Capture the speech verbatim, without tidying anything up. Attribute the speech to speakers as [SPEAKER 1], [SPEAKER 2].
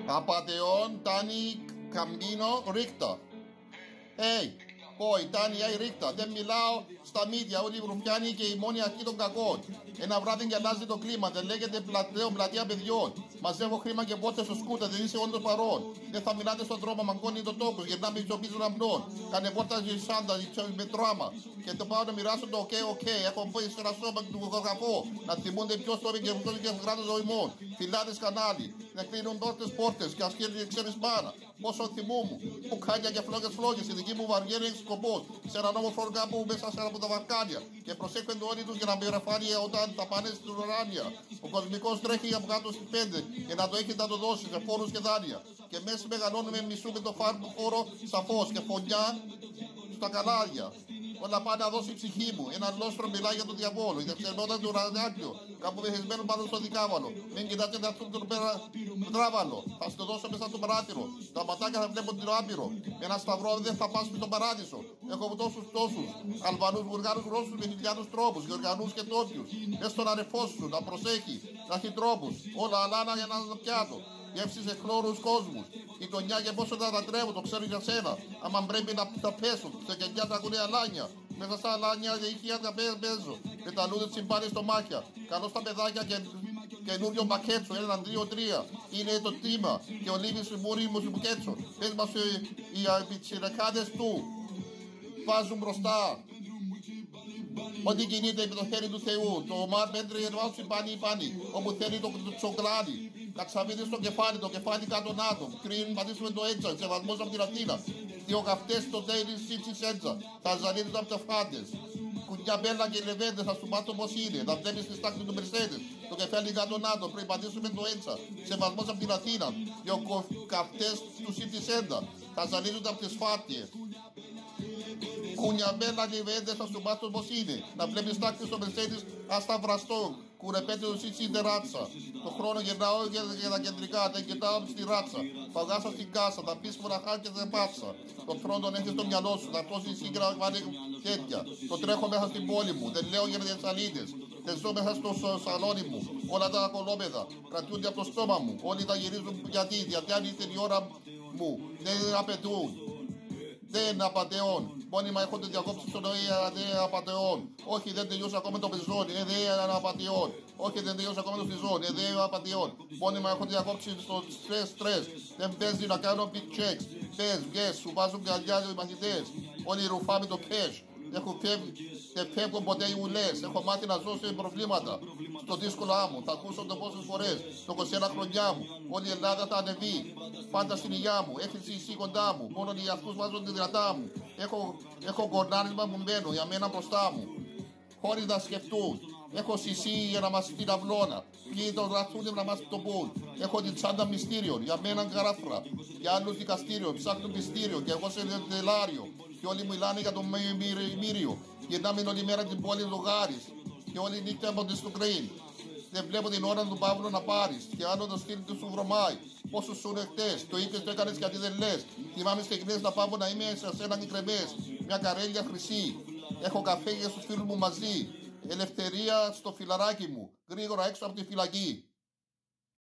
[SPEAKER 1] Apateón, Tani, Camino, Ρίκτα. Hey, boy, Τάνι, hey, Ρίκτα. Δεν μιλάω στα μύδια, όλοι οι ρουφιάνοι και η μόνη αρχή των κακών. Ένα βράδυ και αλλάζει το κλίμα, δεν λέγεται πλατέο, πλατεία παιδιών. Μαζεύω χρήμα και πότε στο σκούτα, δεν είσαι όντως παρόν. Δεν θα μιλάτε στον τρόπο, μαγκώνει το τόπο, γυρνάμε ισοπίζουν αμπνών. Κάνε πόρτα σάντα, με τράμα. Και το πάω να μοιράσω το οκ, οκ. Έχω μπει σε ένα σώμα του γραφώ. Να θυμούνται ποιο το και αυτό και κράτο ζωημών. Φυλάδε κανάλι. Να κλείνουν πόρτε πόρτε και ασκέλνει ξέρει μπάνα. Πόσο θυμούμαι. Πουκάνια και φλόγε φλόγε. Η δική μου βαριέρη έχει σκοπό. Σε έναν όμορφο κάπου μέσα σε ένα από τα βαρκάνια. Και προσέχονται όλοι του για να μην ρεφάνει όταν θα πάνε στην ουράνια. Ο κοσμικό τρέχει από κάτω στι πέντε και να το έχει να το δώσει σε φόρου και δάνεια. Και μέσα μεγαλώνουμε μισού με το φόρο σαφώ και φωνιά στα καλάρια. Όλα πάνε να δώσει η ψυχή μου. Ένα λόστρο μιλάει για τον διαβόλο. Η δευτερότητα του ραδιάκιο. Κάπου βεχεσμένο πάνω στο δικάβαλο. Μην κοιτάτε να έρθουν τον τράβαλο. Θα σου το δώσω μέσα στο παράθυρο. Τα ματάκια θα βλέπουν την άπειρο. Ένα σταυρό δεν θα πας στον παράδεισο. Έχω τόσους τόσους. Αλβανούς, Βουλγάρους, Ρώσους με χιλιάδους τρόπους. Γεωργιανούς και τόπιους. Μες στον αρεφό σου να προσέχει. Να έχει τρόπους. Όλα αλάνα για ένα πιάτο. Γεύσεις εχλώρους κόσμους. Η τονιά και πόσο τα λατρεύω, το ξέρω για σένα. Άμα πρέπει να τα πέσω, σε κενιά τα ακούνε αλάνια. Μέσα στα αλάνια για ηχεία τα παίζω. Με τα λούδε τσιμπάνε στο μάχια. Καλώ τα παιδάκια και καινούριο μπακέτσο, έναν, δύο, τρία. Είναι το τίμα. Και ο Λίβης μπορεί μου σου κέτσο. Πες μας οι πιτσιρεκάδες του βάζουν μπροστά. Ό,τι κινείται με το χέρι του Θεού. Το Μαρ Πέντρι Ερβάουτσι πάνι πάνι. Όπου θέλει το τσοκλάδι. Κατσαβίδι στο κεφάλι, το κεφάλι κάτω νάτο. Κρίνουν, πατήσουμε το έτσα. Σεβασμός από την Αθήνα. Δύο καυτές στο τέλει σύτσι έτσα. Θα ζαλίζουν από τα φάντες. Κουνιά μπέλα και λεβέντες, θα σου μάθω πως είναι. Θα βλέπεις τη στάξη του Μερσέντες. Το κεφάλι κάτω νάτο. Πριν πατήσουμε το έτσα. Σεβασμός από την Αθήνα. Δύο καυτές του σύτσι έντσα. Θα ζαλίζουν από τις φάτιες. Κουνιαμπέλα και βέντες θα σου μάθω πως είναι. Να βλέπεις τάξη στο Μερσέντες ασταυραστό. Κουρεπέτε το σύτσι είναι ράτσα. Το χρόνο γυρνάω για τα κεντρικά, δεν κοιτάω στη ράτσα. Παγάσα στην κάσα, τα πεις μοναχά και δεν πάτσα. Το χρόνο τον έχεις στο μυαλό σου, θα πτώσει σύγκρα βάλει τέτοια. Το τρέχω μέσα στην πόλη μου, δεν λέω για τις σαλίδες. Δεν ζω μέσα στο σαλόνι μου, όλα τα κολόπεδα κρατούνται από το στόμα μου. Όλοι τα γυρίζουν γιατί, γιατί αν ήρθε η ώρα μου, δεν απαιτούν. Δεν απατεών. Μόνιμα έχονται διακόψει στον ΟΗΑ, δεν απατεών. Όχι, δεν τελειώσει ακόμα το πεζόνι, ε, δεν απατεών. Όχι, δεν τελειώσει ακόμα το φιζόνι, ε, δεν απατεών. Μόνιμα έχονται διακόψει στο stress, stress. Δεν παίζει να κάνω big checks. Πες, βγες, σου βάζουν καλιά οι μαθητές. Όλοι ρουφάμε το cash. Έχω φεύγει, δεν φεύγουν ποτέ οι ουλές. Έχω μάθει να ζω σε προβλήματα. Στο δύσκολο άμμο, θα ακούσω το πόσες φορές. Το είκοσι ένα χρονιά μου. Όλη η Ελλάδα θα ανεβεί. Πάντα στην υγειά μου. Έχει εσύ κοντά μου. Μόνο οι αυτούς βάζουν τη δυνατά μου. Έχω, έχω κορνάρισμα που μπαίνω για μένα μπροστά μου. Χωρίς να σκεφτούν. Έχω σισί για να μας την αυλώνα. Ποιοι τον ραθούν να μας το πούν. Έχω την τσάντα μυστήριων. Για μένα καράφρα. Για άλλους δικαστήριο. Ψάχνουν μυστήριο. Και εγώ σε τελάριο. Και όλοι μιλάνε για το μύριο. Γυρνάμε όλη μέρα την πόλη Λογάρης. Και όλη νύχτα από την Στουκρέιν. Δεν βλέπω την ώρα του Παύλου να πάρεις. Και άλλο το στυλ του σου βρωμάει. Πόσους σου είναι χτες. Το είπες, το έκανες γιατί δεν λες. Θυμάμαι στιγμές να πάω να είμαι σε σένα κρεμές. Μια καρέλια χρυσή. Έχω καφέ για στους φίλους μου μαζί. Ελευθερία στο φιλαράκι μου. Γρήγορα έξω από τη φυλακή.